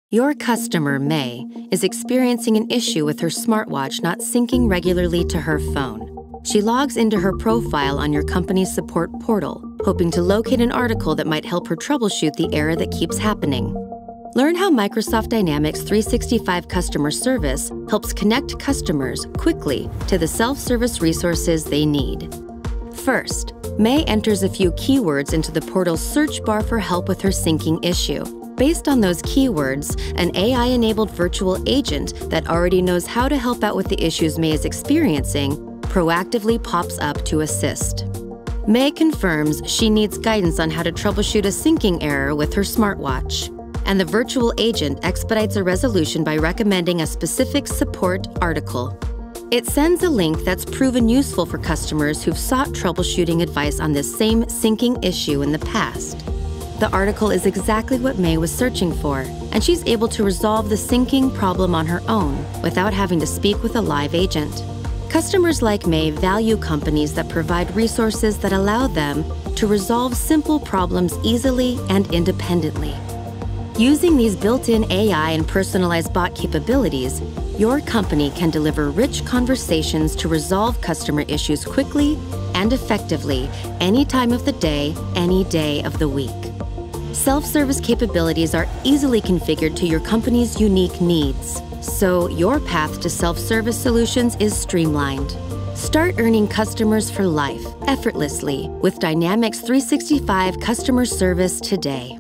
Your customer, May, is experiencing an issue with her smartwatch not syncing regularly to her phone. She logs into her profile on your company's support portal, hoping to locate an article that might help her troubleshoot the error that keeps happening. Learn how Microsoft Dynamics 365 Customer Service helps connect customers quickly to the self-service resources they need. First, May enters a few keywords into the portal's search bar for help with her syncing issue. Based on those keywords, an AI-enabled virtual agent that already knows how to help out with the issues May is experiencing proactively pops up to assist. May confirms she needs guidance on how to troubleshoot a syncing error with her smartwatch, and the virtual agent expedites a resolution by recommending a specific support article. It sends a link that's proven useful for customers who've sought troubleshooting advice on this same syncing issue in the past. The article is exactly what May was searching for, and she's able to resolve the syncing problem on her own without having to speak with a live agent. Customers like May value companies that provide resources that allow them to resolve simple problems easily and independently. Using these built-in AI and personalized bot capabilities, your company can deliver rich conversations to resolve customer issues quickly and effectively any time of the day, any day of the week. Self-service capabilities are easily configured to your company's unique needs, so your path to self-service solutions is streamlined. Start earning customers for life effortlessly with Dynamics 365 Customer Service today.